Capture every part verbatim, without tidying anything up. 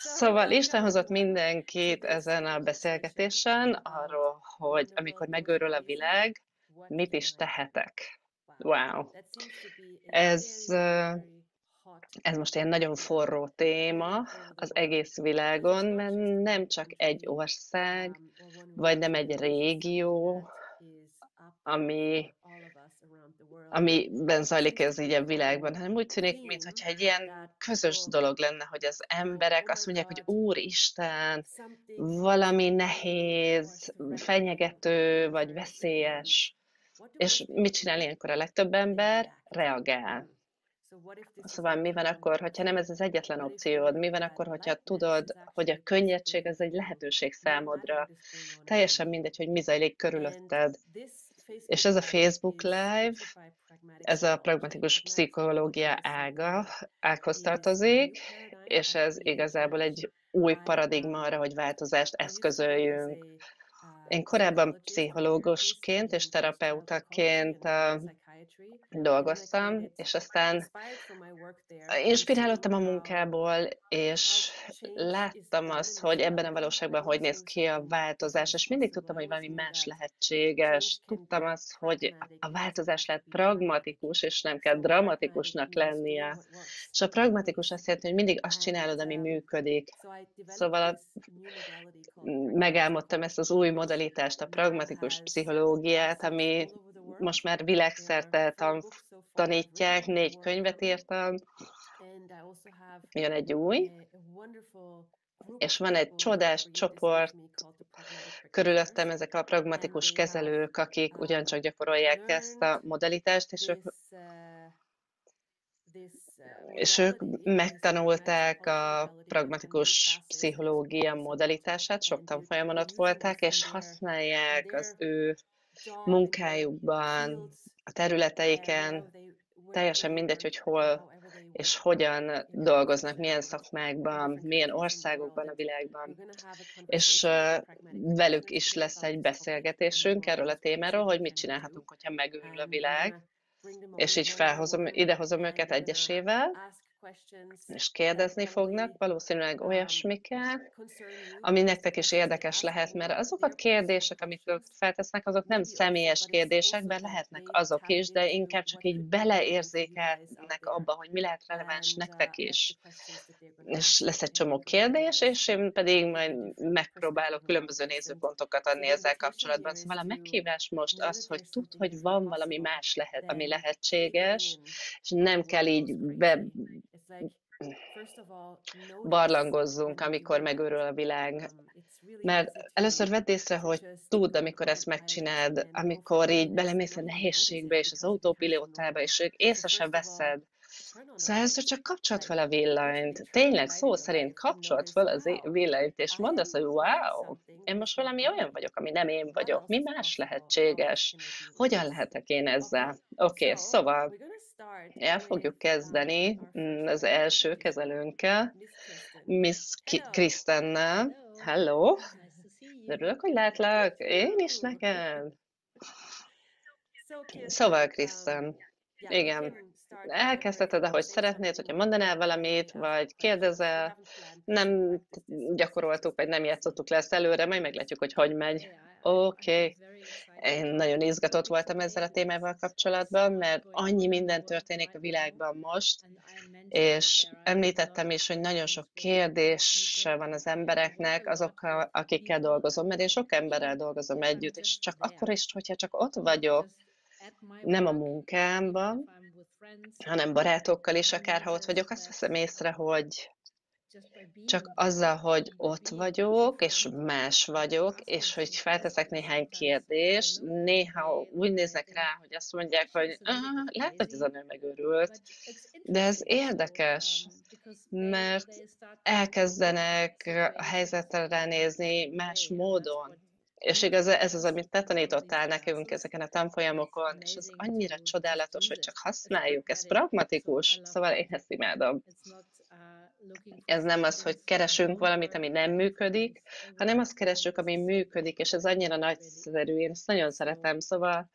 Szóval Isten hozott mindenkit ezen a beszélgetésen arról, hogy amikor megőrül a világ, mit is tehetek. Wow. Ez, ö, ez most ilyen nagyon forró téma az egész világon, mert nem csak egy ország, vagy nem egy régió, ami, amiben zajlik ez így a világban, hanem úgy tűnik, mintha egy ilyen közös dolog lenne, hogy az emberek azt mondják, hogy Úristen, valami nehéz, fenyegető, vagy veszélyes. És mit csinál ilyenkor a legtöbb ember? Reagál. Szóval mi van akkor, hogyha nem ez az egyetlen opciód? Mi van akkor, hogyha tudod, hogy a könnyedség az egy lehetőség számodra? Teljesen mindegy, hogy mi zajlik körülötted. És ez a Facebook Live, ez a pragmatikus pszichológia ága, ághoz tartozik, és ez igazából egy új paradigma arra, hogy változást eszközöljünk. Én korábban pszichológusként és terapeutaként uh, dolgoztam, és aztán inspirálódtam a munkából, és láttam azt, hogy ebben a valóságban hogy néz ki a változás, és mindig tudtam, hogy valami más lehetséges. Tudtam azt, hogy a változás lehet pragmatikus, és nem kell dramatikusnak lennie. És a pragmatikus azt jelenti, hogy mindig azt csinálod, ami működik. Szóval megálmodtam ezt az új modalitást, a pragmatikus pszichológiát, ami most már világszerte tan tanítják, négy könyvet írtam, jön egy új, és van egy csodás csoport körülöttem, ezek a pragmatikus kezelők, akik ugyancsak gyakorolják ezt a modalitást, és ők, és ők megtanulták a pragmatikus pszichológia modalitását, sok tanfolyamon ott voltak, és használják az ő munkájukban, a területeiken, teljesen mindegy, hogy hol és hogyan dolgoznak, milyen szakmákban, milyen országokban a világban. És velük is lesz egy beszélgetésünk erről a témáról, hogy mit csinálhatunk, hogyha megőrül a világ, és így felhozom, idehozom őket egyesével, és kérdezni fognak valószínűleg olyasmikkel, ami nektek is érdekes lehet, mert azok a kérdések, amit ők feltesznek, azok nem személyes kérdések, bár lehetnek azok is, de inkább csak így beleérzékelnek abba, hogy mi lehet releváns nektek is. És lesz egy csomó kérdés, és én pedig majd megpróbálok különböző nézőpontokat adni ezzel kapcsolatban. Szóval a meghívás most az, hogy tudd, hogy van valami más lehet, ami lehetséges, és nem kell így be barlangozzunk, amikor megőrül a világ. Mert először vedd észre, hogy tudd, amikor ezt megcsináld, amikor így belemész a nehézségbe és az autópilótába, és ők észre sem veszed. Szóval először csak kapcsolt fel a villanyt. Tényleg, szó szerint kapcsolt fel az villanyt, és mondd azt, hogy wow, én most valami olyan vagyok, ami nem én vagyok. Mi más lehetséges? Hogyan lehetek én ezzel? Oké, okay, szóval el fogjuk kezdeni az első kezelőnkkel, Miss Kristennel. Hello! Örülök, hogy látlak. Én is neked. Szóval, Kristen, igen, elkezdheted, ahogy szeretnéd, hogyha mondanál valamit, vagy kérdezel. Nem gyakoroltuk, vagy nem játszottuk le ezt előre, majd meglátjuk, hogy hogy megy. Oké. Okay. Én nagyon izgatott voltam ezzel a témával kapcsolatban, mert annyi minden történik a világban most, és említettem is, hogy nagyon sok kérdése van az embereknek, azokkal, akikkel dolgozom, mert én sok emberrel dolgozom együtt, és csak akkor is, hogyha csak ott vagyok, nem a munkámban, hanem barátokkal is, akárha ott vagyok, azt veszem észre, hogy csak azzal, hogy ott vagyok, és más vagyok, és hogy felteszek néhány kérdést, néha úgy néznek rá, hogy azt mondják, hogy lehet, hogy ez a nő megőrült, de ez érdekes, mert elkezdenek a helyzetre ránézni más módon. És igaz, ez az, amit te tanítottál nekünk ezeken a tanfolyamokon, és az annyira csodálatos, hogy csak használjuk, ez pragmatikus, szóval én ezt imádom. Ez nem az, hogy keresünk valamit, ami nem működik, hanem azt keressük, ami működik, és ez annyira nagyszerű, én ezt nagyon szeretem. Szóval,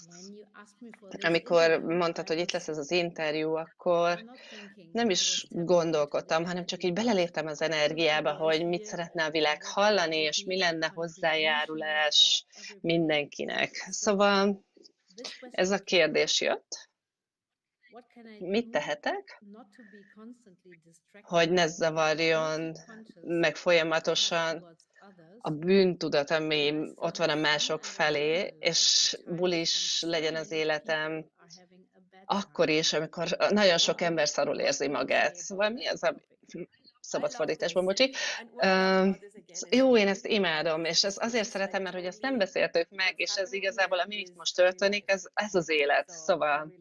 amikor mondtad, hogy itt lesz ez az interjú, akkor nem is gondolkodtam, hanem csak így beleléptem az energiába, hogy mit szeretne a világ hallani, és mi lenne hozzájárulás mindenkinek. Szóval ez a kérdés jött. Mit tehetek, hogy ne zavarjon meg folyamatosan a bűntudat, ami ott van a mások felé, és bulis legyen az életem akkor is, amikor nagyon sok ember szarul érzi magát. Szóval mi az a szabad fordításban, bocsi. Uh, jó, én ezt imádom, és ez azért szeretem, mert hogy ezt nem beszéltük meg, és ez igazából, ami itt most történik, ez, ez az élet. Szóval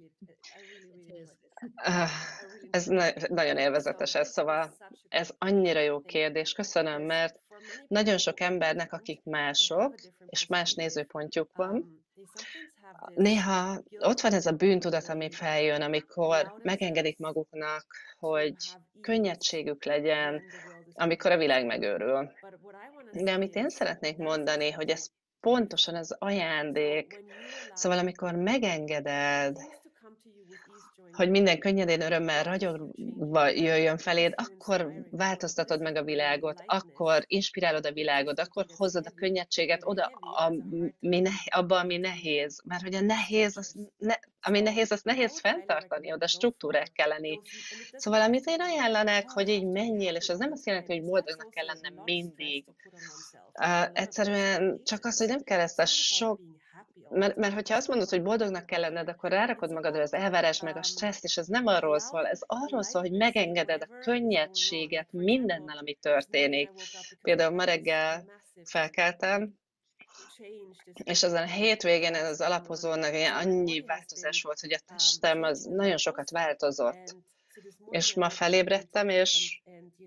uh, ez na nagyon élvezetes ez, szóval ez annyira jó kérdés. Köszönöm, mert nagyon sok embernek, akik mások, és más nézőpontjuk van, néha ott van ez a bűntudat, ami feljön, amikor megengedik maguknak, hogy könnyedségük legyen, amikor a világ megőrül. De amit én szeretnék mondani, hogy ez pontosan az ajándék, szóval amikor megengeded, hogy minden könnyedén örömmel ragyogva jöjjön feléd, akkor változtatod meg a világot, akkor inspirálod a világot, akkor hozod a könnyedséget oda, ami ne, abba, ami nehéz. Mert hogy a nehéz, az ne, ami nehéz, azt nehéz fenntartani, oda struktúrák kell lenni. Szóval amit én ajánlanak, hogy így menjél, és az nem azt jelenti, hogy boldognak kell lennem mindig. Uh, egyszerűen csak az, hogy nem kell ezt a sok. Mert, mert hogyha azt mondod, hogy boldognak kell lenned, akkor rárakod magadra az elvárás, meg a stresszt, és ez nem arról szól, ez arról szól, hogy megengeded a könnyedséget mindennel, ami történik. Például ma reggel felkeltem, és ezen a hétvégén az alapozónak annyi változás volt, hogy a testem az nagyon sokat változott. És ma felébredtem, és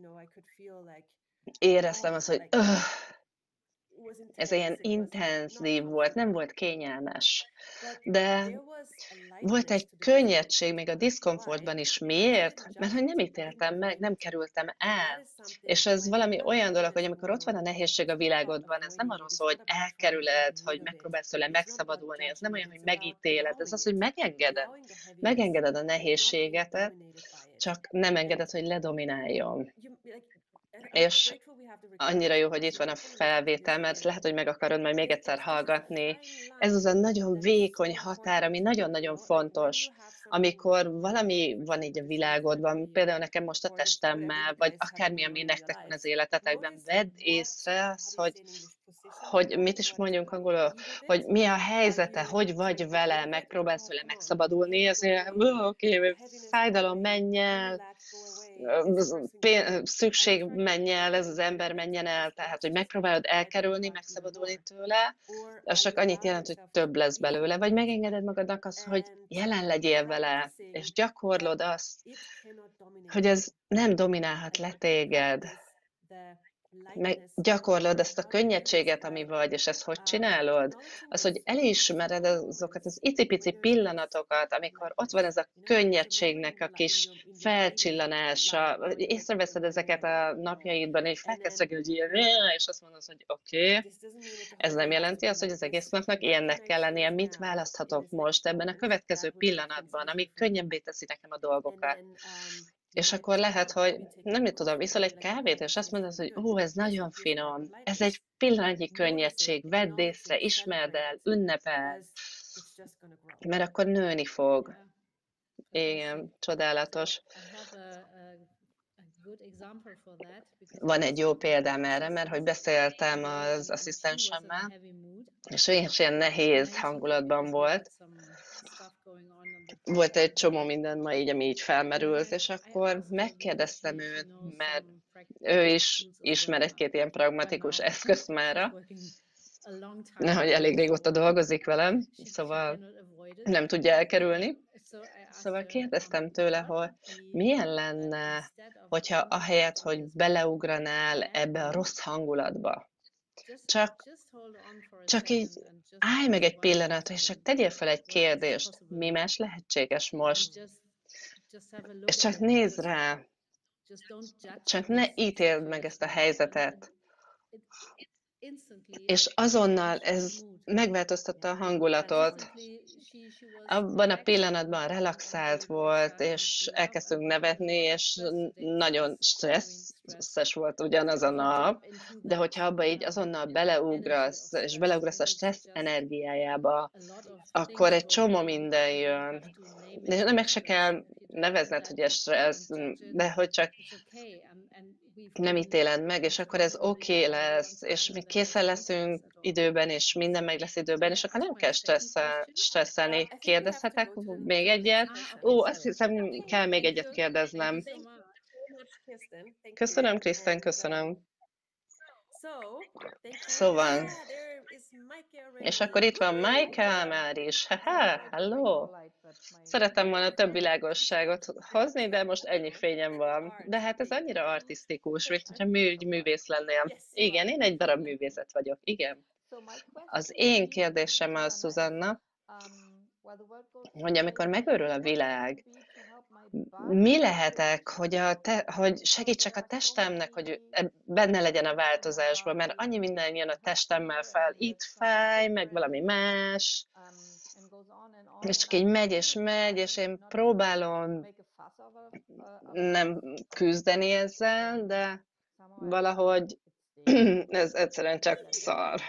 éreztem azt, hogy öh, ez ilyen intenzív volt, nem volt kényelmes. De volt egy könnyedség még a diszkomfortban is. Miért? Mert hogy nem ítéltem meg, nem kerültem el. És ez valami olyan dolog, hogy amikor ott van a nehézség a világodban, ez nem arról szól, hogy elkerüled, hogy megpróbálsz tőle megszabadulni, ez nem olyan, hogy megítéled, ez az, hogy megengeded. Megengeded a nehézséget, csak nem engeded, hogy ledomináljon. És annyira jó, hogy itt van a felvétel, mert lehet, hogy meg akarod majd még egyszer hallgatni. Ez az a nagyon vékony határ, ami nagyon-nagyon fontos, amikor valami van így a világodban, például nekem most a testemmel, vagy akármi, ami nektek van az életetekben, vedd észre azt, hogy, hogy mit is mondjunk angolul, hogy mi a helyzete, hogy vagy vele, megpróbálsz vele megszabadulni, azért oké, okay, fájdalom, menj el, szükség menjen el, ez az ember menjen el, tehát, hogy megpróbálod elkerülni, megszabadulni tőle, az csak annyit jelent, hogy több lesz belőle, vagy megengeded magadnak azt, hogy jelen legyél vele, és gyakorlod azt, hogy ez nem dominálhat le téged. Meg gyakorlod ezt a könnyedséget, ami vagy, és ezt hogy csinálod? Az, hogy elismered azokat az icipici pillanatokat, amikor ott van ez a könnyedségnek a kis felcsillanása, észreveszed ezeket a napjaidban, és felkezdsz hogy ilyen, és azt mondod, hogy oké, okay, ez nem jelenti azt, hogy az egész napnak ilyennek kell lennie. Mit választhatok most ebben a következő pillanatban, ami könnyebbé teszi nekem a dolgokat? És akkor lehet, hogy nem tudom, iszol egy kávét, és azt mondod, hogy ó, ez nagyon finom, ez egy pillanatnyi könnyedség, vedd észre, ismerd el, ünnepeld, mert akkor nőni fog. Igen, csodálatos. Van egy jó példám erre, mert hogy beszéltem az asszisztensemmel, és ő is ilyen nehéz hangulatban volt. Volt egy csomó minden ma így, ami így felmerült, és akkor megkérdeztem őt, mert ő is ismer egy-két ilyen pragmatikus eszközt mára, hogy elég régóta dolgozik velem, szóval nem tudja elkerülni. Szóval kérdeztem tőle, hogy milyen lenne, hogyha ahelyett, hogy beleugranál ebbe a rossz hangulatba, csak, csak így állj meg egy pillanatra, és csak tegyél fel egy kérdést, mi más lehetséges most, és csak nézd rá, Csak ne ítéld meg ezt a helyzetet. És azonnal ez megváltoztatta a hangulatot. Abban a pillanatban relaxált volt, és elkezdtünk nevetni, és nagyon stresszes volt ugyanaz a nap, de hogyha abba így azonnal beleugrasz, és beleugrasz a stressz energiájába, akkor egy csomó minden jön. De nem meg se kell nevezned, hogy ez stressz, de hogy csak nem ítéled meg, és akkor ez oké okay lesz, és mi készen leszünk időben, és minden meg lesz időben, és akkor nem kell stresszel, stresszelni. Kérdezhetek még egyet? Ó, azt hiszem, kell még egyet kérdeznem. Köszönöm, Kristen, köszönöm. Szóval, és akkor itt van Michael már is. Haha, hello! Szeretem volna több világosságot hozni, de most ennyi fényem van. De hát ez annyira artisztikus, mint hogyha mű, művész lennél. Igen, én egy darab művészet vagyok, igen. Az én kérdésem az, Szuzanna, hogy amikor megőrül a világ, mi lehetek, hogy, a te, hogy segítsek a testemnek, hogy benne legyen a változásban, mert annyi minden jön a testemmel fel, itt fáj, meg valami más, és csak így megy és megy, és én próbálom nem küzdeni ezzel, de valahogy ez egyszerűen csak szar.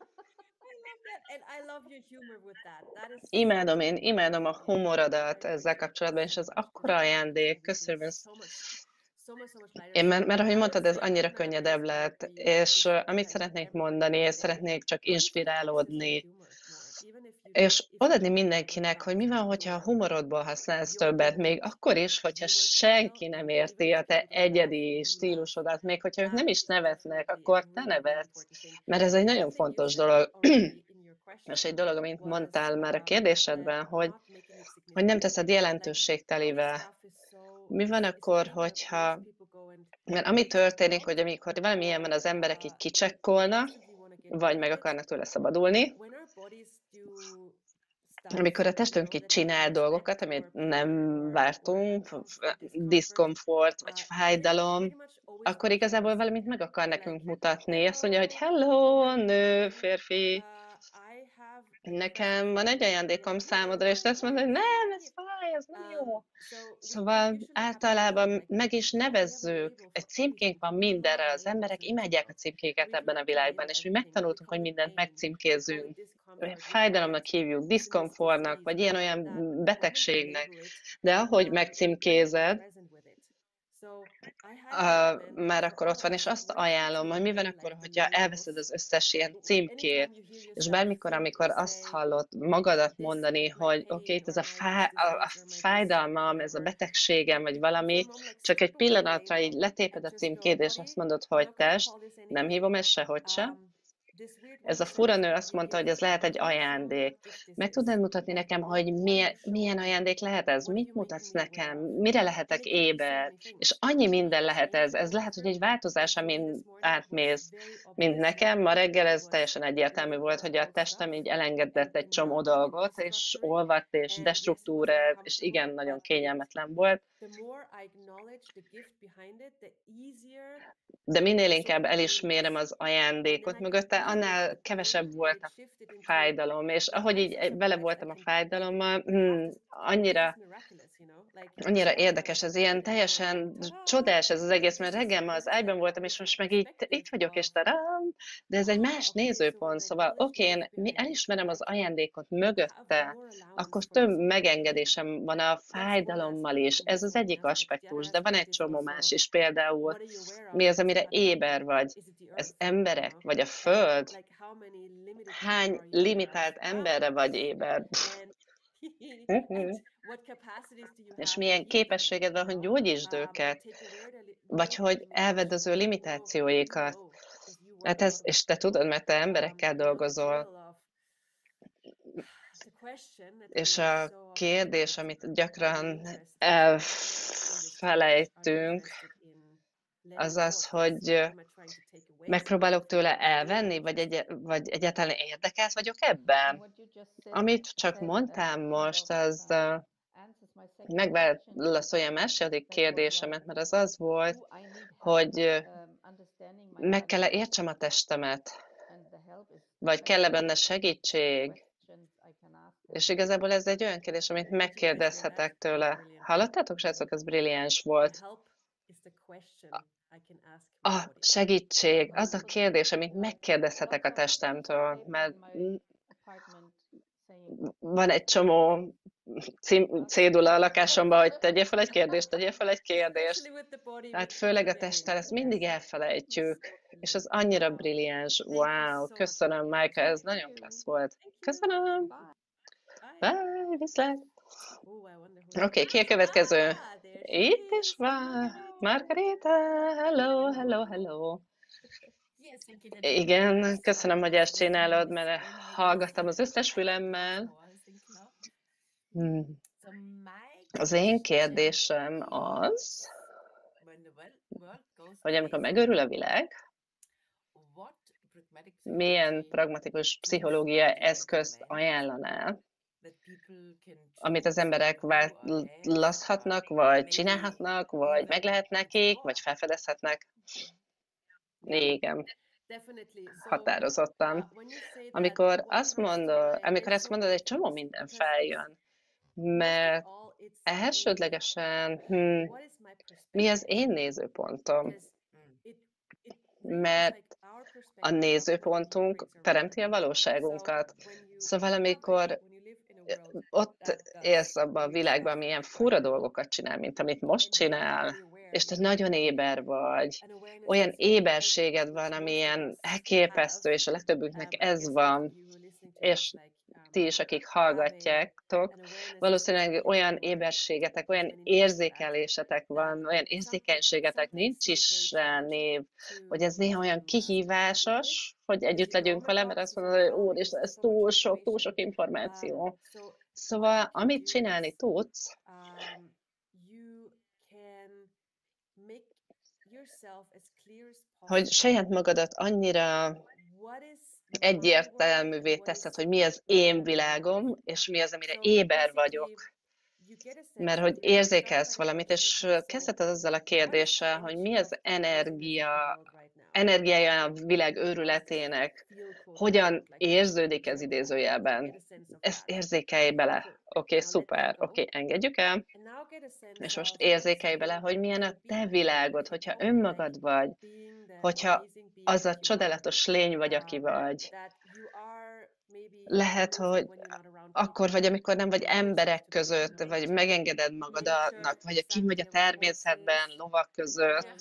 Imádom én, imádom a humorodat ezzel kapcsolatban, és az akkora ajándék, köszönöm. Én, mert, mert ahogy mondtad, ez annyira könnyedebb lett, és uh, amit szeretnék mondani, és szeretnék csak inspirálódni, és odaadni mindenkinek, hogy mi van, hogyha a humorodból használsz többet, még akkor is, hogyha senki nem érti a te egyedi stílusodat, még hogyha ők nem is nevetnek, akkor te nevetsz, mert ez egy nagyon fontos dolog. És egy dolog, amit mondtál már a kérdésedben, hogy, hogy nem teszed jelentőségtelivel. Mi van akkor, hogyha... Mert ami történik, hogy amikor valamilyen van, az emberek így kicsekkolnak, vagy meg akarnak tőle szabadulni, amikor a testünk így csinál dolgokat, amit nem vártunk, diszkomfort, vagy fájdalom, akkor igazából valamit meg akar nekünk mutatni. Azt mondja, hogy hello, nő, férfi, nekem van egy ajándékom számodra, és azt mondod, hogy nem, ez fáj, ez nem jó. Szóval általában meg is nevezzük, egy címkénk van mindenre, az emberek imádják a címkéket ebben a világban, és mi megtanultunk, hogy mindent megcímkézünk. Fájdalomnak hívjuk, diszkomfortnak, vagy ilyen-olyan betegségnek, de ahogy megcímkézed, Uh, már akkor ott van, és azt ajánlom, hogy mi van akkor, hogyha elveszed az összes ilyen címkét, és bármikor, amikor azt hallod magadat mondani, hogy oké, okay, ez a, fá, a, a fájdalmam, ez a betegségem, vagy valami, csak egy pillanatra így letéped a címkét, és azt mondod, hogy test, nem hívom ezt sehogy se. Ez a fura nő azt mondta, hogy ez lehet egy ajándék. Meg tudnád mutatni nekem, hogy milyen, milyen ajándék lehet ez? Mit mutatsz nekem? Mire lehetek éber? És annyi minden lehet ez. Ez lehet, hogy egy változás, amin átmész, mint nekem. Ma reggel ez teljesen egyértelmű volt, hogy a testem így elengedett egy csomó dolgot, és olvadt, és destruktúrált, és igen, nagyon kényelmetlen volt. De minél inkább elismerem az ajándékot mögötte, annál kevesebb volt a fájdalom, és ahogy így vele voltam a fájdalommal, hmm, annyira, annyira érdekes, ez ilyen teljesen csodás ez az egész, mert reggel ma az ágyban voltam, és most meg így itt vagyok, és tarám, de ez egy más nézőpont, szóval oké, én elismerem az ajándékot mögötte, akkor több megengedésem van a fájdalommal is, ez az egyik aspektus, de van egy csomó más is, például mi az, amire éber vagy, ez emberek, vagy a föld, hány limitált emberre vagy éber, és milyen képességed van, hogy gyógyítsd őket, vagy hogy elvedd az ő limitációikat. Hát ez, és te tudod, mert te emberekkel dolgozol. És a kérdés, amit gyakran elfelejtünk, az az, hogy megpróbálok tőle elvenni, vagy, egy, vagy egyáltalán érdekelt vagyok ebben? Amit csak mondtam most, az, megválaszolja a második kérdésemet, mert az az volt, hogy meg kell-e értsem a testemet, vagy kell-e benne segítség, és igazából ez egy olyan kérdés, amit megkérdezhetek tőle. Hallottátok, srácok? Ez brilliáns volt. A segítség, az a kérdés, amit megkérdezhetek a testemtől, mert van egy csomó cédula a lakásomban, hogy tegyél fel egy kérdést, tegyél fel egy kérdést. Tehát főleg a testtel ezt mindig elfelejtjük, és az annyira brilliáns. Wow, köszönöm, Májka, ez nagyon klassz volt. Köszönöm. Bye, viszlát. Oké, okay, ki a következő? Itt is van. Margarita, hello, hello, hello. Igen, köszönöm, hogy ezt csinálod, mert hallgattam az összes fülemmel. Hmm. Az én kérdésem az, hogy amikor megőrül a világ, milyen pragmatikus pszichológiai eszközt ajánlanál, amit az emberek választhatnak, vagy csinálhatnak, vagy meg lehet nekik, vagy felfedezhetnek? Igen, határozottan. Amikor azt mondod, amikor ezt mondod, egy csomó minden feljön, mert elsődlegesen, hm, mi az én nézőpontom? Mert a nézőpontunk teremti a valóságunkat. Szóval amikor ott élsz abban a világban, milyen fura dolgokat csinál, mint amit most csinál, és te nagyon éber vagy, olyan éberséged van, amilyen elképesztő, és a legtöbbünknek ez van, és ti is, akik hallgatjátok, valószínűleg olyan éberségetek, olyan érzékelésetek van, olyan érzékenységetek nincs is rá név, hogy ez néha olyan kihívásos, hogy együtt legyünk vele, mert azt mondod, hogy úr, és ez túl sok, túl sok információ. Szóval, amit csinálni tudsz, hogy saját magadat annyira egyértelművé teszed, hogy mi az én világom, és mi az, amire éber vagyok. Mert hogy érzékelsz valamit, és kezdheted azzal a kérdéssel, hogy mi az energia, energiája a világ őrületének, hogyan érződik ez idézőjelben. Ezt érzékelj bele. Oké, okay, szuper, oké, okay, engedjük el. És most érzékelj bele, hogy milyen a te világod, hogyha önmagad vagy, hogyha az a csodálatos lény vagy, aki vagy. Lehet, hogy akkor vagy, amikor nem vagy emberek között, vagy megengeded magadnak, vagy aki vagy a természetben, lovak között.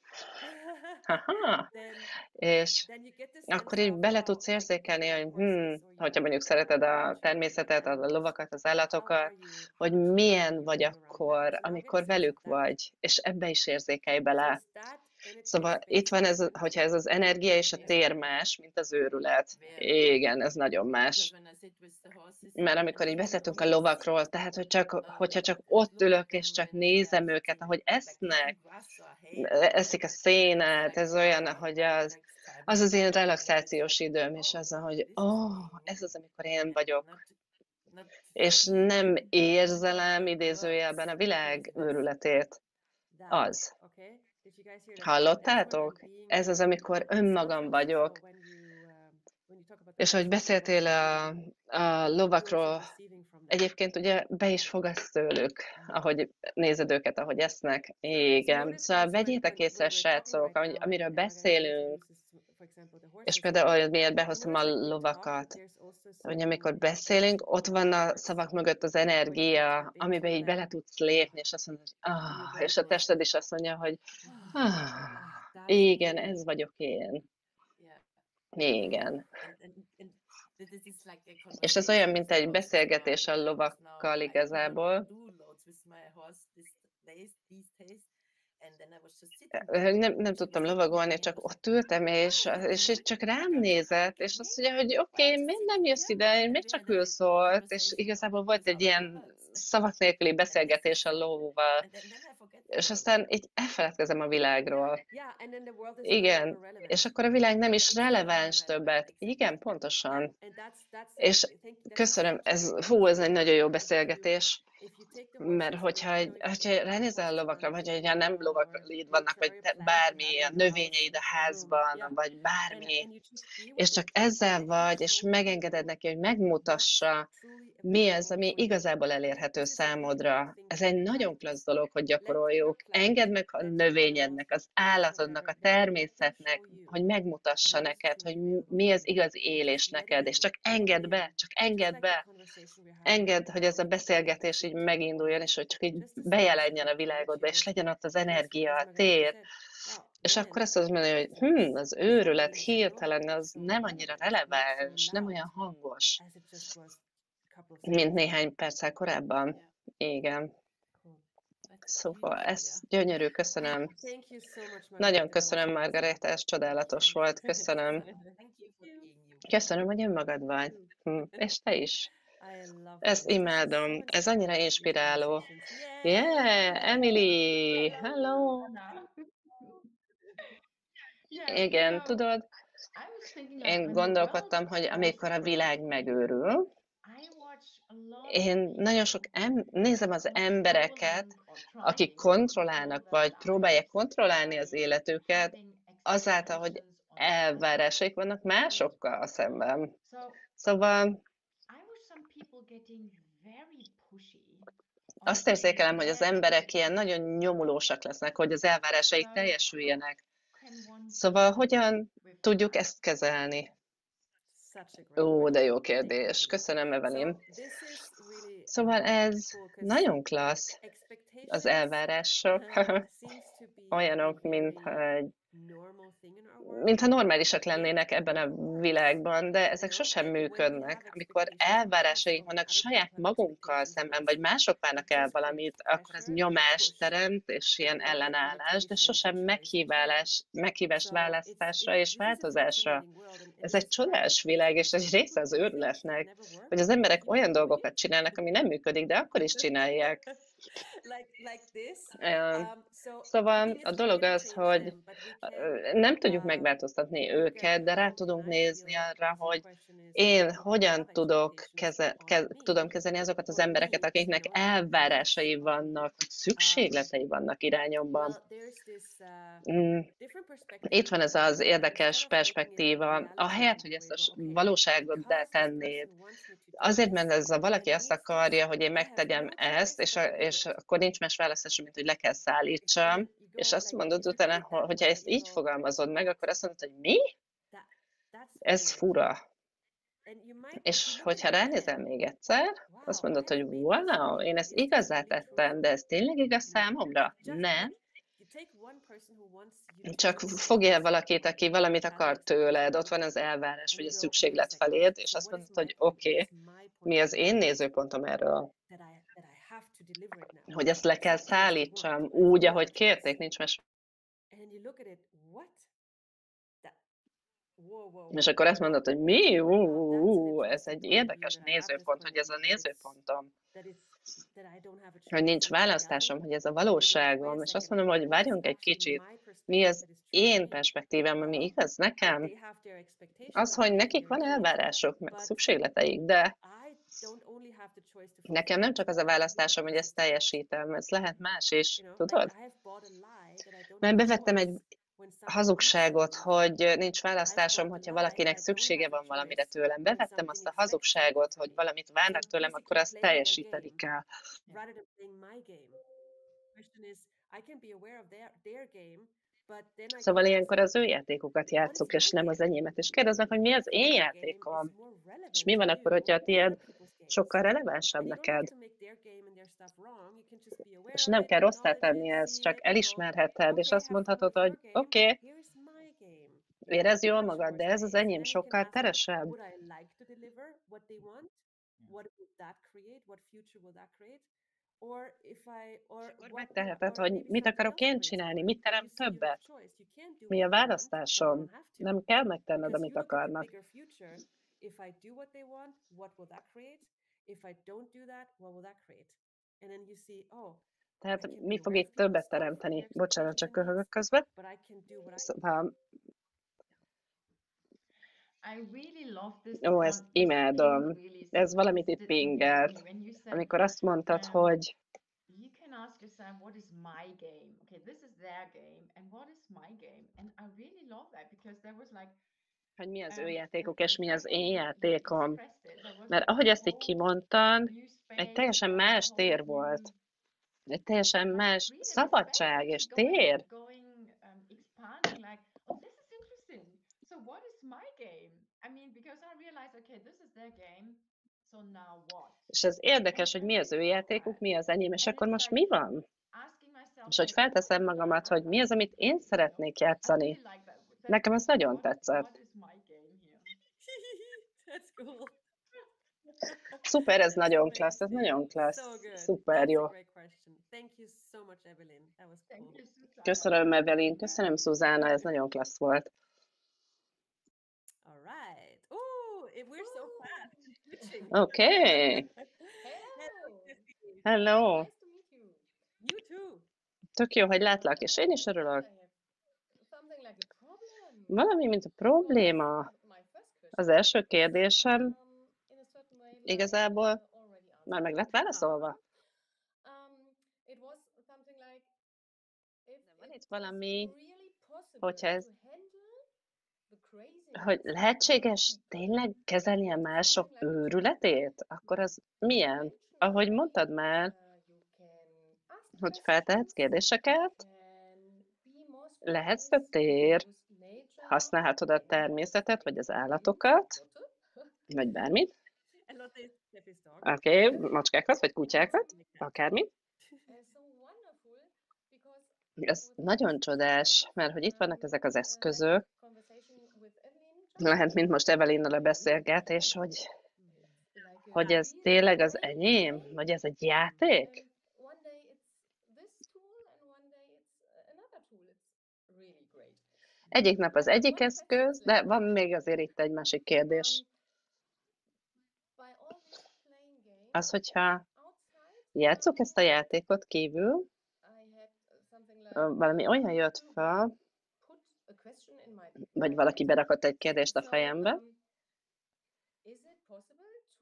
Haha. És akkor így bele tudsz érzékelni, hogy hm, hogyha mondjuk szereted a természetet, a lovakat, az állatokat, hogy milyen vagy akkor, amikor velük vagy, és ebbe is érzékelj bele. Szóval itt van ez, hogyha ez az energia és a tér más, mint az őrület. Igen, ez nagyon más. Mert amikor így beszéltünk a lovakról, tehát, hogy csak, hogyha csak ott ülök, és csak nézem őket, ahogy esznek, eszik a szénát, ez olyan, hogy az az, az én relaxációs időm, és az, hogy ó, oh, ez az, amikor én vagyok. És nem érzelem idézőjelben a világ őrületét. Az. Hallottátok? Ez az, amikor önmagam vagyok. És ahogy beszéltél a, a lovakról, egyébként ugye be is fogadsz tőlük, ahogy nézed őket, ahogy esznek. Igen. Szóval vegyétek észre, srácok, amiről beszélünk, és például miért behoztam a lovakat, hogy amikor beszélünk, ott van a szavak mögött az energia, amiben így bele tudsz lépni, és azt mondod, hogy ah, és a tested is azt mondja, hogy ah, igen, ez vagyok én. Igen. És ez olyan, mint egy beszélgetés a lovakkal igazából. Nem, nem tudtam lovagolni, csak ott ültem, és, és csak rám nézett, és azt mondja, hogy oké, okay, miért nem jössz ide, miért csak ülsz ott, és igazából volt egy ilyen szavak nélküli beszélgetés a lóval. és aztán így elfeledkezem a világról. Yeah, and then the world is no longer Igen, relevant. és akkor a világ nem is It's no longer releváns relevant, többet. Igen, exactly. Yeah, pontosan. and that's that's a És I think that's köszönöm, such a ez, great fú, ez egy example nagyon jó because if you beszélgetés, if you take the mert horses and hogyha, you egy, know you hogyha you have ránézel horses lovakra, vagy running hogyha nem around or lovaklid you vannak, vagy carry a te, plant you bármi, have in a your house növényeid a in your room, házban, yeah, vagy and bármi, and you just be és with csak it ezzel and you vagy, és show megengeded people neki, hogy what's megmutassa, truly mi az, available ami for you. igazából And this elérhető this is a really cool számodra. thing Ez to egy nagyon klassz practice. dolog, hogy Let your gyakoroljuk. plant, Engedd meg a let your animals, növényednek, az let állatodnak, whatever, a let let them show természetnek, you hogy megmutassa what is neked, hogy truly available mi for az you igazi and just élés let it neked, és in. csak Let it engedd be, in. csak Just engedd like the be. conversation we're having right Engedd, hogy now. ez a Let the beszélgetés így seeds fall. meginduljon, és hogy csak így Just a small bejelenjen a seed that világodba, you és will legyen ott az and as energia, as a Margareta tér, said, wow, és akkor then azt tudod mondani, hogy it's hm, it's az it's not őrület minuscule, hirtelen it's az so nem annyira relevant, not so releváns, nem loud olyan hangos, as it just was a couple of mint seconds ago. néhány perccel korábban. Yeah, Igen. cool. That's Szóval beautiful, ez yeah. gyönyörű, köszönöm. Thank you so much, Nagyon Margareta. That was köszönöm, amazing. Margareta, ez csodálatos volt, köszönöm. Thank you for being you. Köszönöm, hogy önmagad vagy. Hm. És te is. I love Ezt this. This is so imádom, ez annyira inspiring, these inspiráló. conversations. Yay! Yeah, Emily, Hello, hello. Anna. Yeah, you Igen, know, tudod, I was thinking like én when the world gondolkodtam, hogy goes amikor a világ crazy, megőrül, I watch a lot of én nagyon sok people em- nézem az embereket, controlling or akik trying to control kontrollálnak, their vagy próbálják lives kontrollálni az by életüket, having azáltal, hogy expectations on others. elvárásaik vannak másokkal szemben. So Szóval I watch some people getting very pushy on azt érzékelem, hogy az their emberek ilyen expectations. nagyon nyomulósak lesznek, hogy az elvárásaik So how teljesüljenek. can one Szóval deal hogyan with tudjuk that? ezt kezelni? Such a great Ó, de jó question. Thank you, kérdés. Evelyn. Köszönöm, Evelyn. So this is really Szóval um, ez cool because nagyon klassz. Az expectations elvárások seems to be a olyanok, mintha, very egy, normal thing in our world. mintha normálisak But it lennének ebben a never works. világban, de You ezek know, sosem like when we működnek. have Amikor expectations of us elvárásaink or when vannak other saját people have magunkkal expectations of szemben, us, vagy mások it várnak el just creates valamit, akkor ez pressure and nyomást push teremt, és and ilyen never ellenállás, de invitation to sosem choice and change. meghívás, meghívás So it's választásra it, és this is a változásra. fascinating world and, and Ez this egy is why csodás világ, és egy we része would az do things that őrületnek, never work hogy az because emberek you know olyan the way. dolgokat csinálnak, ami nem működik, de akkor is csinálják. like like this. Ö, Um, so the Szóval thing is a we dolog cannot az, change hogy them, but we can ö, nem tudjuk um, megváltoztatni look at őket, de rá how tudunk can I nézni deal arra, with your hogy question is én people who hogyan have tudok expectations keze, on kez, tudom me kezelni azokat az or embereket, needs, you akiknek know, like needs elvárásai of me. vannak, vagy Um, szükségletei vannak irányomban. well, there's this uh, Mm, different perspective Itt you van ez can az take. Instead érdekes of making it a perspektíva. reality Ahelyett, hogy ezt scenario, a you go, s- okay, valóságoddá because this tennéd, person wants me to do azért, this mert ez a and valaki azt needs this, akarja, hogy én I have megtegyem no ezt, choice és, but a, to do és it. akkor nincs más választásom, mint hogy le kell If, and then szállítsam, you és go azt like, mondod if you utána, take ho- that hogyha away, ezt you így go, fogalmazod meg, what? akkor azt mondod, hogy mi? That that's Ez weird. fura. And you might, if you És look at hogyha it ránézel again, még egyszer, azt wow, mondod, hogy I've made this wow, én real. ezt Is this igazá really tettem, true? de ez tényleg igaz You know, számomra? just Nem. like you take one person who wants you to Csak do fogjál things valakit, or aki valamit has an akar expectation tőled, ott from van you, az elvárás, and vagy a you go, wait a szükséglet second. feléd, és So azt what is mondod, my hogy point? oké, What is okay, my point mi of az view én nézőpontom erről? that I that I have to deliver it now Hogy ezt le kell exactly as they want? szállítsam, I have úgy, no ahogy other choice. kérték, nincs más. And you look at it, what? That whoa, whow, És whoa, akkor azt whoa. mondod, hogy mi? Ú, Wow, ú, that's an ú, ez interesting egy point of view érdekes that I have this nézőpont, point hogy of ez a view that it's nézőpontom, that it's that I don't have a hogy choice, nincs that it's választásom, reality. hogy ez a And you go, wait a valóságom, és azt second, mondom, hogy what is várjunk egy actually kicsit, my mi perspective az that is true for én me? perspektívám, ami Well, igaz that nekem? they have their expectations Az, of hogy me and nekik their van needs, elvárások, meg but szükségleteik, de I don't only have the choice to nekem fulfill nem it, csak az a I have to do választásom, hogy ezt opposite to it. teljesítem, ez lehet más is, You know, like tudod? I have bought a lie that I don't Mert have a bevettem egy choice when somebody needs hazugságot, something from me. hogy nincs I've választásom, bought the hogyha lie that valakinek I don't szüksége have a van valamire choice tőlem. when Bevettem azt something a expects something hazugságot, from hogy me. valamit So várnak I'm tőlem, akkor basically azt playing their teljesíteni game kell. rather than playing my game. The question is, I can be aware of their their game, but then I Szóval can ask ilyenkor them, az ő játékokat what is játszuk, és my nem az game? enyémet. És kérdeznek, hogy mi What az if én my game is játékom? more És relevant mi to van akkor, hogyha a you than tiéd other people's games? sokkal relevánsabb And you don't have neked? to make their game and their stuff wrong. You can just be És aware of nem it, kell rosszá acknowledge tenni it, ezt, see csak it, and go, elismerheted, és okay, azt have fun with mondhatod, hogy your game. oké, okay, Here's my game. érezd jól Much magad, more de ez az space. And enyém then you can sokkal ask them, teresebb. would I like to deliver what they want? What would that create? What future will that create? Or if I, or Akkor what do, megteheted, or hogy maybe mit something akarok else én creates csinálni, more. mit But terem you see, you have többet. choice. You can do Mi what a they want, but you don't választásom? have to. Nem kell megtenned, Because amit you look at the akarnak. bigger future. If I do what they want, what will that create? If I don't do that, what will that create? And then you see, oh, Tehát can mi be fog aware itt of people's többet stuff, teremteni? their Bocsánat, csak expectations, köhögök közben. but I can do what I Szóval, I really love this ó, one. ezt This ping imádom. really Ez valamit suggested itt the pingelt. beginning when you said, Amikor azt mondtad, um, hogy you can ask yourself, what is my game? Okay, this is their game, and what is my game? And I really love that because there was like, hogy mi az ő um, the, játékuk, the és mi az second én you, you játékom. expressed it, there was Mert like ahogy a ezt így whole kimondtad, new egy space, teljesen a más whole tér new volt. Egy teljesen like más freedom. It's very szabadság és actually tér. going going um, expanding like, oh, this is interesting. So what is my game? I mean, because I realized, okay, this is their game. So now what? És ez And érdekes, hogy I mi az ő really love játékuk, that. mi az enyém, és And akkor it's most like mi van? asking myself, És hogy okay, what felteszem is magamat, I, I, hogy mi az, amit én you know, szeretnék I játszani. really like that. that Nekem az nagyon what, tetszett. what is my game here? That's cool. Szuper, ez nagyon Amazing. klassz, ez nagyon So klassz. good. Szuper That's jó. a great question. Thank you so much, Evelyn. That was Thank cool. you, Susanna. Köszönöm, Evelyn, köszönöm, Szuzánna, ez nagyon klassz volt. All right. Ooh, it, we're so fast. Switching. Oké, okay. Hello, Jessie. Hello. Nice to meet you. You too. Tök jó, hogy látlak, és én is I örülök. have something like a problem. Valami, mint a Because probléma. my first question Az első kérdésem um, in a certain way like, igazából uh, already már meg answered. lett válaszolva. Um, it was something like if De van it itt is valami, really possible hogyha ez, to handle the craziness hogy of other lehetséges people. tényleg kezelni a What is mások something like a őrületét, akkor az milyen? Ahogy mondtad már, uh, you can ask hogy feltehetsz questions, kérdéseket, can be more lehetsz spontaneous, több tér, use nature, használhatod a animals, természetet, vagy az dreams, állatokat, Lotte. vagy bármit. And Lotte is Steffi's dog. Oké, okay, macskákat, vagy kutyákat, Something like that. akármit. Uh, so wonderful because Ez with nagyon this csodás, mert hogy itt vannak ezek az um, uh, like eszközök, conversation with Evelyn just lehet, mint most Evelynnal a really beszélgetés, hogy, like a hogy ez really tényleg az great enyém, game. vagy ez egy játék. And one day it's this tool and one day it's uh, another tool. It's really great. Egyik nap az Now, egyik one question eszköz, is de left. van még azért itt egy másik kérdés. Um, by all this playing game Az, hogyha outside, játsszuk ezt a játékot kívül, I had uh, something like ö, valami uh, olyan jött people fel, put a question in my, vagy my valaki head. berakott egy kérdést a So, fejembe, um, is it possible to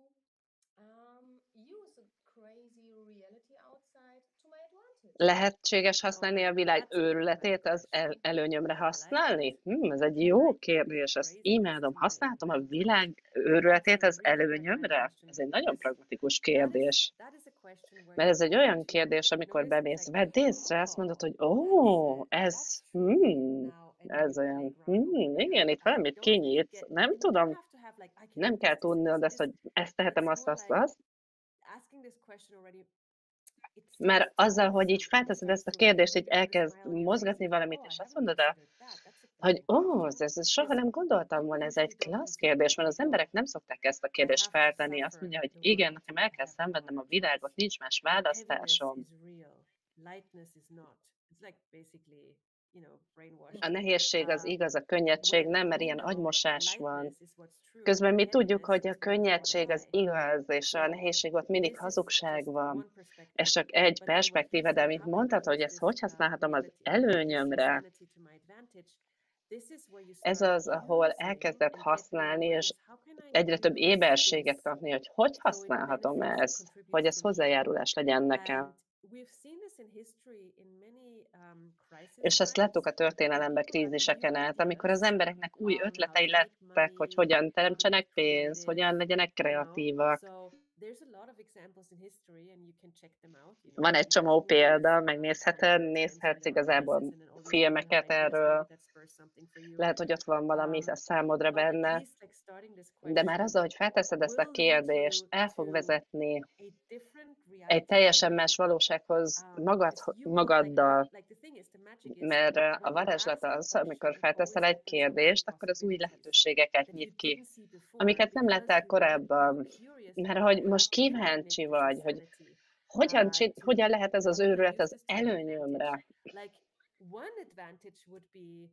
um, use a crazy reality outside to my advantage? lehetséges használni a világ That's a really őrületét, great az el, question. előnyömre I like használni? it. Hm, ez egy Can jó I kérdés, use ezt crazy imádom. to my Használhatom a advantage? világ That's őrületét a az really pragmatic előnyömre? question Ez egy nagyon because pragmatikus that is kérdés. that is a question where Mert you ez egy go olyan into kérdés, amikor notice it's bemész like, veddészre, azt mondod, oh, hogy that's ó, a, ez, that's truly hmm, now a ez new olyan, playground hmm, opening igen, up. itt I valamit don't really kinyitsz, get, nem and you don't tudom, have to have like, I can nem do kell this, this, tudnod this, azt, this. hogy ezt It's tehetem, azt, more azt, like azt, asking this question already. It mert starts to azzal, open hogy így something. It felteszed starts ezt a to like kérdést, így maybe put a elkezd smile on your face mozgatni and go, valamit, oh, és I azt haven't mondod, a, considered that. That's a hogy great ó, question. ez, ez soha Because nem gondoltam people volna, ez egy usually don't klassz consider kérdés, it. mert They az go, emberek nem szokták ezt a I kérdést have to feltenni. Azt suffer mondja, hogy the igen, world nekem to el kell have szenvednem a another choice. világot, nincs más Heaviness választásom. is real. Lightness is not. It's like basically, you know, brainwashed. A nehézség az Um, igaz, a könnyedség when nem, mert we ilyen know agymosás van. lightness is what's true, Közben mi tudjuk, heaviness hogy a is what is brought könnyedség az by. igaz, és a So nehézség ott mindig this is hazugság just van. one perspective. Ez csak egy But then what perspektíva, keeps de on amit mondtad, happening hogy is ezt this hogy um, használhatom az reality, this előnyömre, insanity to my advantage. This is where you ez start az, ahol using elkezdett and get more használni, és awareness. How can I egyre több use éberséget this kapni, hogy hogy so it használhatom benefits and ezt, contributes hogy to ez the meeting? hozzájárulás legyen And nekem. we've seen this in history in many um, crisis És ezt times, láttuk a where történelemben people got new kríziseken át, amikor az ideas embereknek új on how ötletei to make lettek, hogy money, hogyan how to be teremtsenek pénzt, creative, hogyan legyenek you know. kreatívak. So there's a lot of examples in history, and you can check them out. You know, Van you egy can watch csomó movies példa, um, from megnézheted, other times when nézhetsz there were crises, igazából and then all these people filmeket had ideas. erről, Maybe that spurs something for you. lehet, hogy ott van valami Um, a számodra but at benne, least like starting this de már question azzal, hogy felteszed ezt a will lead kérdést, you el fog to vezetni a different egy reality teljesen for más you. valósághoz Um, magad, because you will like magaddal, what like the thing is the magic is mert uh, a when you varázslat ask a az, amikor question, it felteszel always egy opens up new kérdést, akkor az új possibilities lehetőségeket that you nyit ki, didn't see before amiket nem because láttál you were korábban, curious mert to hogy how most can I kíváncsi manipulate vagy, this hogy insanity hogyan, uh, csin- to hogyan lehet ez az how can I őrület use az this to my advantage. előnyömre. Like one advantage would be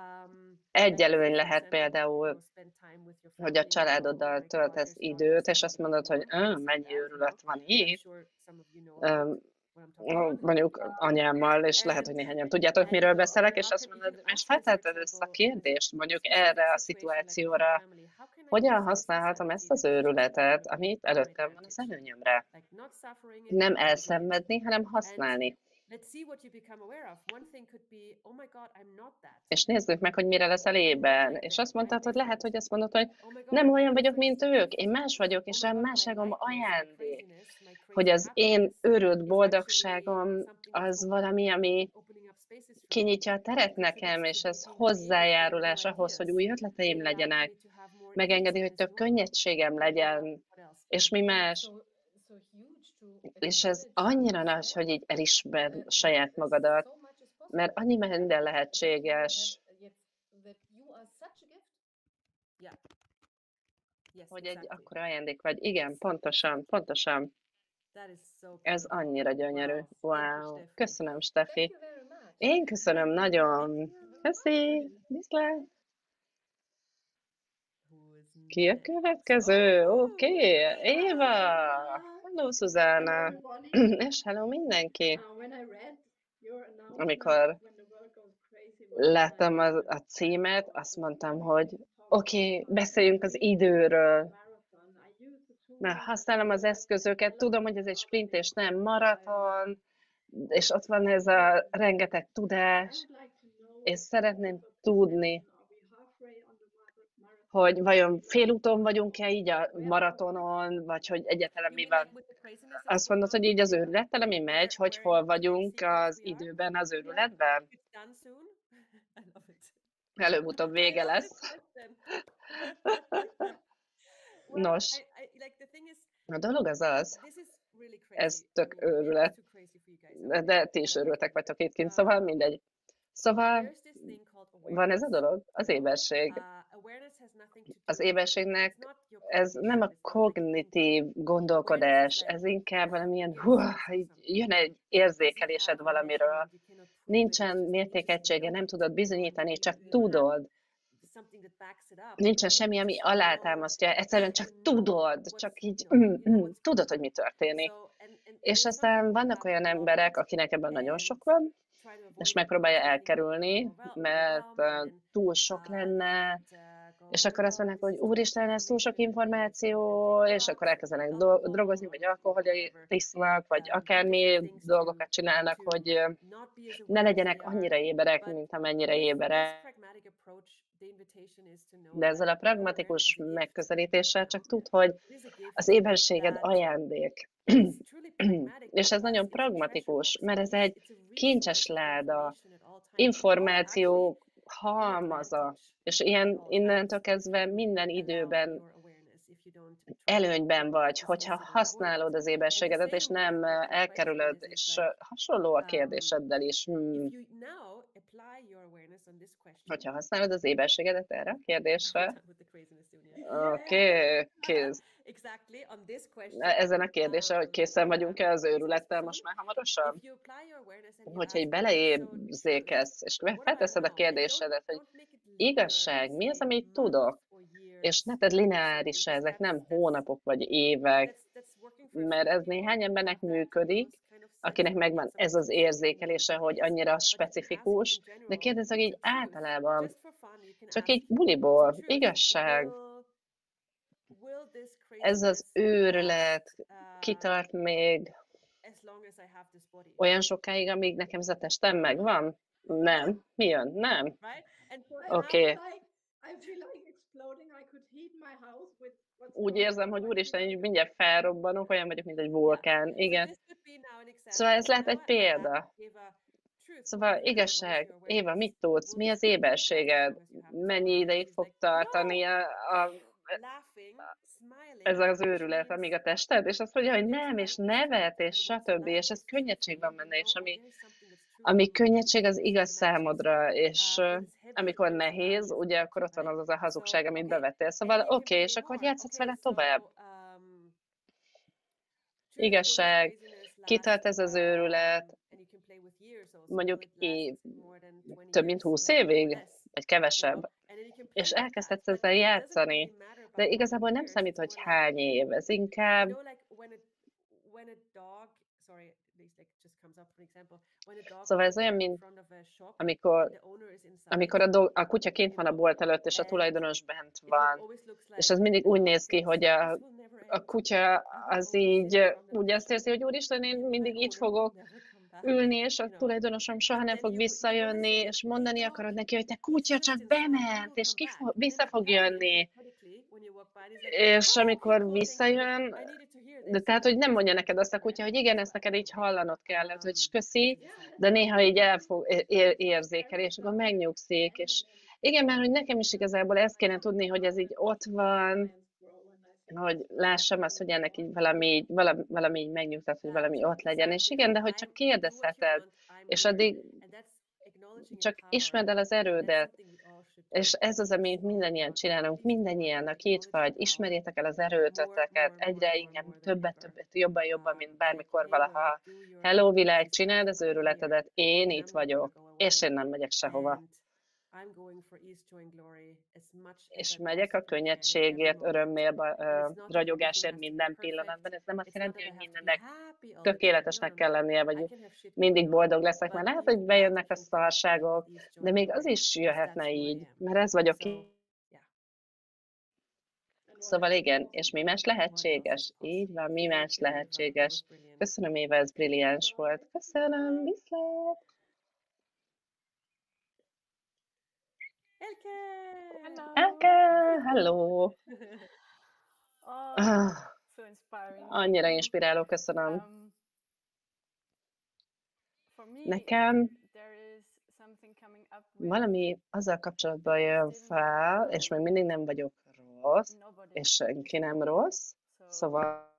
um, Egy like előny for lehet example, you például, know, spend time with your hogy a family and go, oh családoddal my God, töltesz there's not időt, és somebody azt mondod, hogy anymore. I can "Ö, say mennyi that, you know. őrület van I'm itt, sure some of you know about Öm, mondjuk anyámmal, és lehet, hogy néhányan tudjátok, miről beszélek, és azt mondod, és feltetted ezt a kérdést, mondjuk erre a szituációra, hogyan használhatom ezt az őrületet, amit előttem van az előnyömre. Nem elszenvedni, hanem használni. És nézzük meg, hogy mire leszel ében. És azt mondtad, hogy lehet, hogy azt mondod, hogy nem olyan vagyok, mint ők, én más vagyok, és a másságom ajándék. Hogy az én őrült boldogságom az valami, ami kinyitja a teret nekem, és ez hozzájárulás ahhoz, hogy új ötleteim legyenek, megengedi, hogy több könnyedségem legyen, és mi más. És ez annyira nagy, hogy így elismer saját magadat, mert annyi minden lehetséges, hogy egy akkora ajándék vagy. Igen, pontosan, pontosan. Ez annyira gyönyörű. Wow. Köszönöm, Steffi. Én köszönöm nagyon. Köszi. Viszlát. Ki a következő? Oké, okay. Éva! Hello, Susanna! És hello mindenki! Amikor láttam a, a címet, azt mondtam, hogy oké, okay, beszéljünk az időről. Mert használom az eszközöket, tudom, hogy ez egy sprint és nem maraton, és ott van ez a rengeteg tudás, és szeretném tudni, hogy vajon félúton vagyunk-e így a maratonon, vagy hogy egyáltalán mi van. Azt mondod, hogy így az őrülettel, ami megy, hogy hol vagyunk az időben, az őrületben? Előbb-utóbb vége lesz. Nos, a dolog az az, ez tök őrület, de ti is őrültek vagytok itt kint, szóval mindegy. Szóval van ez a dolog, az éberség. Az éberségnek ez nem a kognitív gondolkodás, ez inkább valamilyen, hú, jön egy érzékelésed valamiről. Nincsen mértékegysége, nem tudod bizonyítani, csak tudod. Nincsen semmi, ami alátámasztja, egyszerűen csak tudod, csak így mm, mm, tudod, hogy mi történik. És aztán vannak olyan emberek, akinek ebben nagyon sok van, és megpróbálja elkerülni, mert túl sok lenne, és akkor azt mondják, hogy úristen, ez túl sok információ, és akkor elkezdenek do- drogozni, vagy alkoholit isznak, vagy akármi dolgokat csinálnak, hogy ne legyenek annyira éberek, mint amennyire éberek. De ezzel a pragmatikus megközelítéssel csak tud, hogy az éberséged ajándék. És ez nagyon pragmatikus, mert ez egy kincses láda, információ halmaza, és ilyen innentől kezdve minden időben előnyben vagy, hogyha használod az éberségedet, és nem elkerülöd, és hasonló a kérdéseddel is. Hmm. Hogyha használod az éberségedet erre a kérdésre, oké, okay, kész. Ezen a kérdésre, hogy készen vagyunk-e az őrülettel most már hamarosan? Hogyha így beleérzékelsz, és felteszed a kérdésedet, hogy igazság, mi az, amit tudok? És ne tedd lineárisra, ezek nem hónapok vagy évek, mert ez néhány embernek működik, akinek megvan ez az érzékelése, hogy annyira specifikus, de kérdezzek így általában, csak így buliból, igazság, ez az őrület kitart még olyan sokáig, amíg nekem ez a testem megvan? Nem. Mi jön? Nem. Oké. Okay. Úgy érzem, hogy úristen, így mindjárt felrobbanok, olyan vagyok, mint egy vulkán. Igen. Szóval ez lehet egy példa. Szóval igazság, Éva, mit tudsz? Mi az éberséged? Mennyi ideig fog tartani a, a, ez az őrület, amíg a tested? És azt mondja, hogy nem, és nevet, és stb. És ez könnyedség van benne, és ami, ami könnyedség, az igaz számodra, és uh, amikor nehéz, ugye akkor ott van az, az a hazugság, amit bevettél. Szóval oké, okay, és akkor játszhatsz vele tovább. Igazság, kitart ez az őrület, mondjuk év, több mint húsz évig, vagy kevesebb, és elkezdhetsz ezzel játszani. De igazából nem számít, hogy hány év, ez inkább Szóval ez olyan, mint amikor, amikor a, do- a kutya kint van a bolt előtt, és a tulajdonos bent van. És ez mindig úgy néz ki, hogy a, a kutya az így úgy azt érzi, hogy úristen, én mindig itt fogok ülni, és a tulajdonosom soha nem fog visszajönni, és mondani akarod neki, hogy te kutya csak bement, és ki fog, vissza fog jönni. És amikor visszajön, de tehát, hogy nem mondja neked azt a kutya, hogy igen, ezt neked így hallanod kellett, hogy köszi, de néha így elfog, ér, érzékel, és akkor megnyugszik, és igen, mert hogy nekem is igazából ezt kéne tudni, hogy ez így ott van, hogy lássam azt, hogy ennek így valami, valami, valami így megnyugtat, hogy valami ott legyen, és igen, de hogy csak kérdezheted, és addig csak ismerd el az erődet, és ez az, amit mindannyian csinálunk, mindannyian, aki itt vagy, ismerjétek el az erőtöteket, egyre inkább többet, többet, jobban, jobban, mint bármikor valaha. Hello világ, csináld az őrületedet, én itt vagyok, és én nem megyek sehova. És megyek a könnyedségért, örömmél, ragyogásért minden pillanatban. Ez nem azt jelenti, hogy mindennek tökéletesnek kell lennie, vagy mindig boldog leszek, mert lehet, hogy bejönnek a szarságok, de még az is jöhetne így, mert ez vagyok én. Szóval igen, és mi más lehetséges? Így van, mi más lehetséges. Köszönöm, Éva, ez brilliáns volt. Köszönöm, viszlát! Elke, hello! Ah, annyira inspiráló, köszönöm. Nekem valami azzal kapcsolatban jön fel, és még mindig nem vagyok rossz, és senki nem rossz, szóval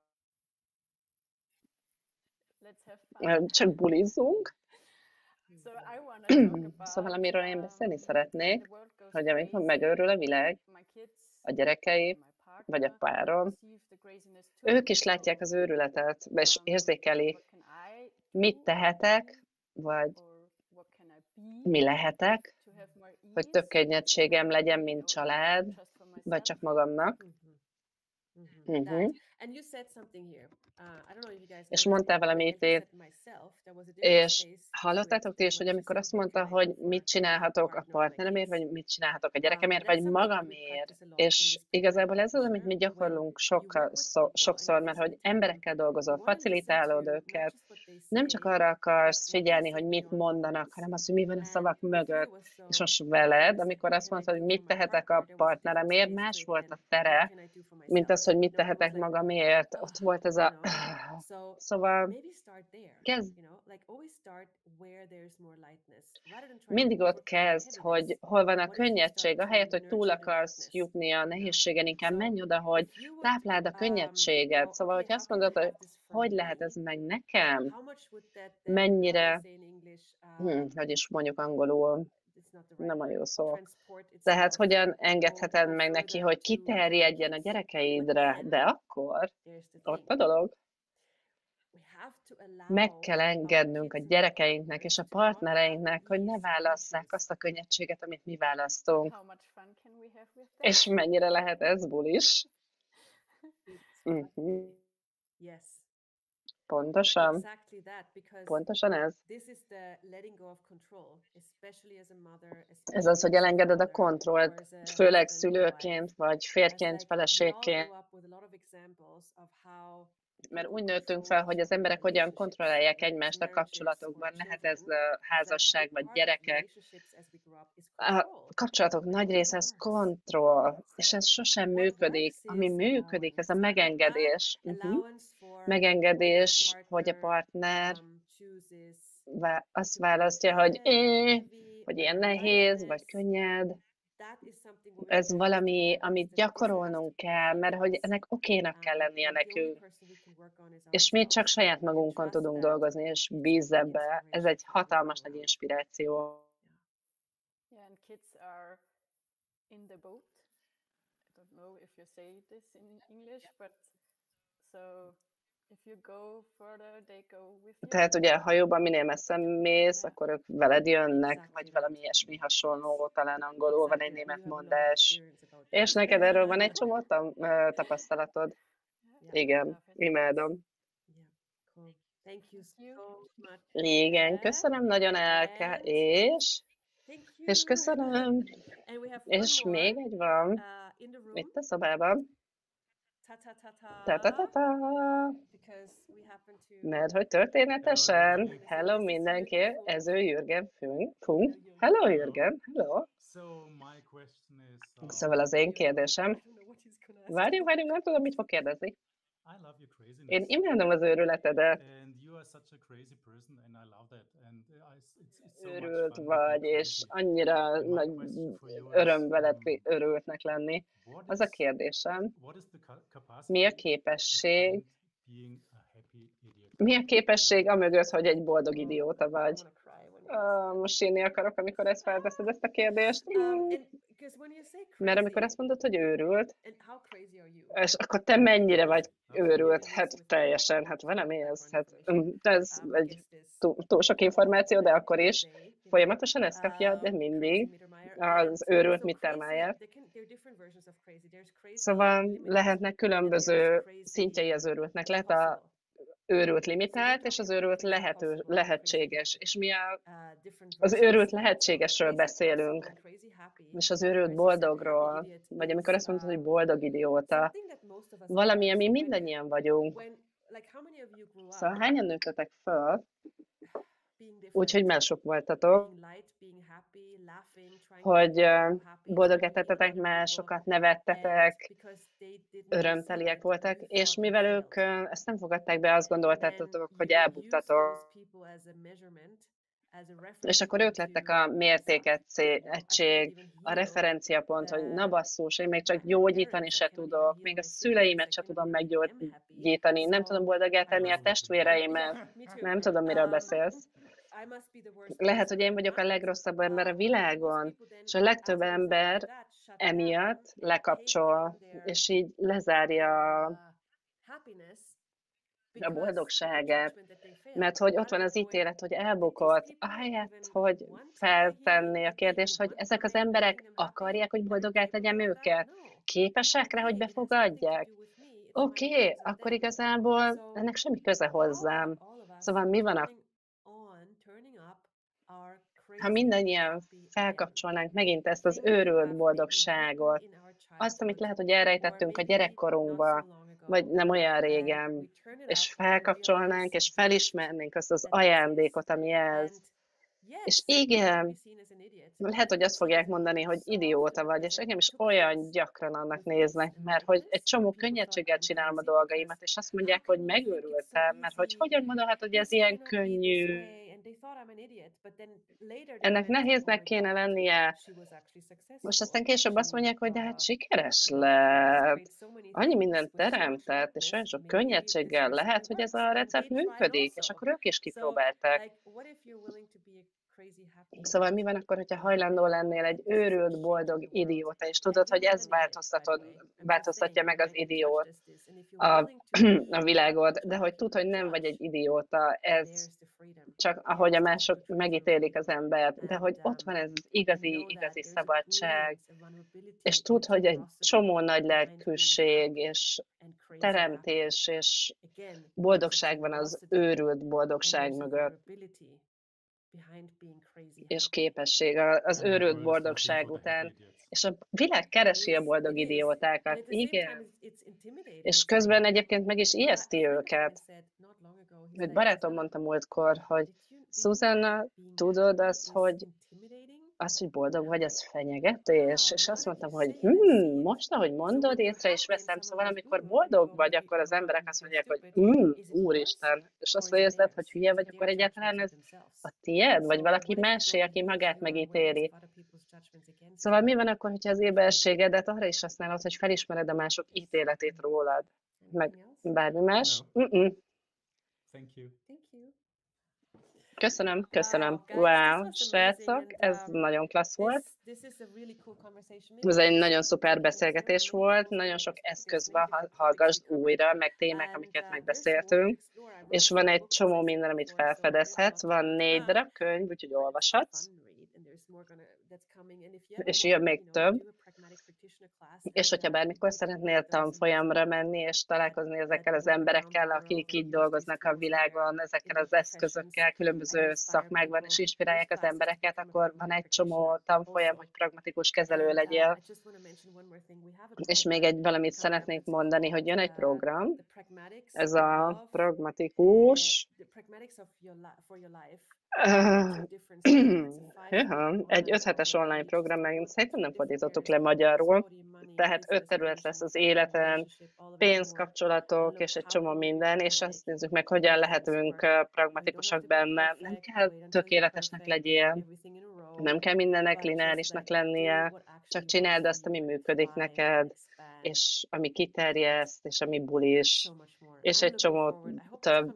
csak bulizunk. Szóval amiről én beszélni szeretnék, hogy amikor megőrül a világ, a gyerekeim, vagy a párom, ők is látják az őrületet, és érzékelik, mit tehetek, vagy mi lehetek, hogy több könnyedségem legyen, mint család, vagy csak magamnak. Uh-huh. És mondtál valamit, én, és hallottátok ti is, hogy amikor azt mondta, hogy mit csinálhatok a partneremért, vagy mit csinálhatok a gyerekemért, vagy magamért, és igazából ez az, amit mi gyakorlunk sokkal, szó, sokszor, mert hogy emberekkel dolgozol, facilitálod őket, nem csak arra akarsz figyelni, hogy mit mondanak, hanem az, hogy mi van a szavak mögött. És most veled, amikor azt mondtad, hogy mit tehetek a partneremért, más volt a tere, mint az, hogy mit tehetek magamért. Ott volt ez a... Szóval kezd... mindig ott kezd, hogy hol van a könnyedség, ahelyett, hogy túl akarsz jutni a nehézségen, inkább menj oda, hogy tápláld a könnyedséget. Szóval, hogy azt mondod, hogy hogy lehet ez meg nekem? Mennyire, hm, hogy is mondjuk angolul, nem a jó szó. Tehát hogyan engedheted meg neki, hogy kiterjedjen a gyerekeidre, de akkor ott a dolog. Meg kell engednünk a gyerekeinknek és a partnereinknek, hogy ne válasszák azt a könnyedséget, amit mi választunk. És mennyire lehet ez bulis? Uh-huh. Pontosan. Pontosan ez. Ez az, hogy elengeded a kontrollt, főleg szülőként, vagy férjként, feleségként. Mert úgy nőttünk fel, hogy az emberek hogyan kontrollálják egymást a kapcsolatokban. Lehet ez házasság, vagy gyerekek. A kapcsolatok nagy része ez kontroll, és ez sosem működik. Ami működik, ez a megengedés. Uh-huh. Megengedés, hogy a partner azt választja, hogy é, hogy ilyen nehéz, vagy könnyed. Ez valami, amit gyakorolnunk kell, mert hogy ennek okénak kell lennie nekünk. És mi csak saját magunkon tudunk dolgozni, és bízz ebbe. Ez egy hatalmas nagy inspiráció. Tehát ugye a hajóban minél messzebb mész, akkor ők veled jönnek, vagy valami ilyesmi hasonló, talán angolul van egy német mondás. És neked erről van egy csomó tapasztalatod? Igen, imádom. Thank you Thank you. so much. Igen, Ed. köszönöm nagyon, Elke, And és, thank és you. köszönöm, And we have one és more még egy van, uh, in the room. itt a szobában, Ta ta ta ta ta ta ta. ta, Because we happen to. mert hogy Hello, történetesen, everybody. hello This is mindenki, Jürgen Funk. ez ő Jürgen Funk, Funk. Hello, Hello Jürgen. Hello. Jürgen, hello. So my question is, Szóval az én um, kérdésem, I don't know what he's gonna ask. várjunk, várjunk, nem tudom, mit fog kérdezni. I love your Én craziness, imádom az őrületedet. and you are such a crazy person, and I love that. And uh, I, it's, it's so much Őrült fun with vagy, being és crazy. annyira And my nagy question for you is, öröm veled um, kri- örültnek lenni. what Az a is kérdésem, what is the ca- mi a capacity képesség, behind being a happy idiot? mi a képesség amögött, hogy egy boldog Oh, idióta I vagy? wanna cry when you ask Ah, that. most sírni akarok, amikor ezt felteszed ezt a kérdést. Um, Mm. and because when you say Mert amikor crazy, azt mondod, hogy őrült, and how crazy are you? és akkor te mennyire vagy Absolutely. őrült? Hát teljesen, hát valami ez, hát mm, ez egy túl, túl sok információ, de akkor is folyamatosan ezt kapja, de mindig az őrült Mittermeier. Szóval lehetnek különböző szintjei az őrültnek. Lehet a őrült limitált, és az őrült lehető, lehetséges. És mi a, az őrült lehetségesről beszélünk, és az őrült boldogról, vagy amikor azt mondod, hogy boldog idióta, valami, ami mindannyian vagyunk. Szóval hányan nőttetek föl, úgyhogy mások voltatok, hogy boldogettetek másokat, nevettetek, örömteliek voltak, és mivel ők ezt nem fogadták be, azt gondoltátok, hogy elbuktatok. És akkor ők lettek a mértékegység, a referenciapont, hogy na basszus, én még csak gyógyítani se tudok, még a szüleimet se tudom meggyógyítani, nem tudom boldoggá tenni a testvéreimet, nem tudom, miről beszélsz. Lehet, hogy én vagyok a legrosszabb ember a világon, és a legtöbb ember emiatt lekapcsol, és így lezárja a boldogságát, mert hogy ott van az ítélet, hogy elbukott, ahelyett, hogy feltenni a kérdést, hogy ezek az emberek akarják, hogy boldoggá tegyem őket, képesek rá, hogy befogadják. Oké, okay, akkor igazából ennek semmi köze hozzám. Szóval mi van a... Ha mindannyian felkapcsolnánk megint ezt az őrült boldogságot, azt, amit lehet, hogy elrejtettünk a gyerekkorunkba, vagy nem olyan régen, és felkapcsolnánk, és felismernénk azt az ajándékot, ami ez. És igen, lehet, hogy azt fogják mondani, hogy idióta vagy, és engem is olyan gyakran annak néznek, mert hogy egy csomó könnyedséggel csinálom a dolgaimat, és azt mondják, hogy megőrültem, mert hogy hogyan mondhatod, hogy ez ilyen könnyű. Ennek nehéznek kéne lennie. Most aztán később azt mondják, hogy de hát sikeres lett. Annyi mindent teremtett, és olyan sok könnyedséggel lehet, hogy ez a recept működik, és akkor ők is kipróbálták. Szóval mi van akkor, hogyha hajlandó lennél egy őrült, boldog idióta, és tudod, hogy ez változtatod, változtatja meg az idiót, a, a világot, de hogy tud, hogy nem vagy egy idióta, ez csak ahogy a mások megítélik az embert, de hogy ott van ez az igazi, igazi szabadság, és tud, hogy egy csomó nagy lelkűség, és teremtés, és boldogság van az őrült boldogság mögött, és képesség az őrült boldogság után. És a világ keresi a boldog idiótákat, igen. És közben egyébként meg is ijeszti őket. Egy barátom mondta múltkor, hogy Susanna, tudod azt, hogy az, hogy boldog vagy, az fenyegetés? És azt mondtam, hogy hm, most, ahogy mondod, észre is veszem, szóval amikor boldog vagy, akkor az emberek azt mondják, hogy hm, úristen, és azt érzed, hogy hülye vagy, akkor egyáltalán ez a tied, vagy valaki másé, aki magát megítéli. Szóval mi van akkor, hogyha az éberségedet arra is használod, hogy felismered a mások ítéletét rólad? Meg bármi más? Mm-mm. Thank you. Köszönöm, köszönöm. Wow, srácok, ez nagyon klassz volt. Ez egy nagyon szuper beszélgetés volt, nagyon sok eszköz van, hallgassd újra, meg témák, amiket megbeszéltünk, és van egy csomó minden, amit felfedezhetsz, van négy darab könyv, úgyhogy olvashatsz, és jön még több. És hogyha bármikor szeretnél tanfolyamra menni, és találkozni ezekkel az emberekkel, akik így dolgoznak a világon, ezekkel az eszközökkel, különböző szakmákban, és inspirálják az embereket, akkor van egy csomó tanfolyam, hogy pragmatikus kezelő legyél. És még egy valamit szeretnék mondani, hogy jön egy program, ez a pragmatikus, Hűha, egy öt hetes online program, meg szerintem nem fordítottuk le magyarul, tehát öt terület lesz az életen, pénz, kapcsolatok és egy csomó minden, és azt nézzük meg, hogyan lehetünk pragmatikusak benne. Nem kell tökéletesnek legyél, nem kell mindennek lineárisnak lennie, csak csináld azt, ami működik neked, és ami kiterjeszt, és ami bulis, és egy csomó több.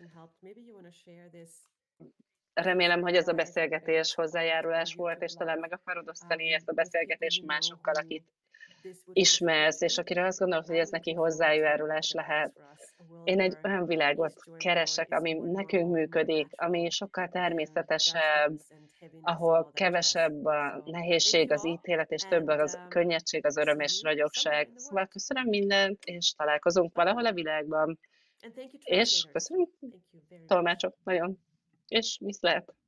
Remélem, hogy ez a beszélgetés hozzájárulás volt, és talán meg akarod osztani ezt a beszélgetést másokkal, akit ismersz, és akire azt gondolod, hogy ez neki hozzájárulás lehet. Én egy olyan világot keresek, ami nekünk működik, ami sokkal természetesebb, ahol kevesebb a nehézség, az ítélet, és több az könnyedség, az öröm és ragyogság. Szóval köszönöm mindent, és találkozunk valahol a világban. És köszönöm, tolmácsok, nagyon. És viszlát!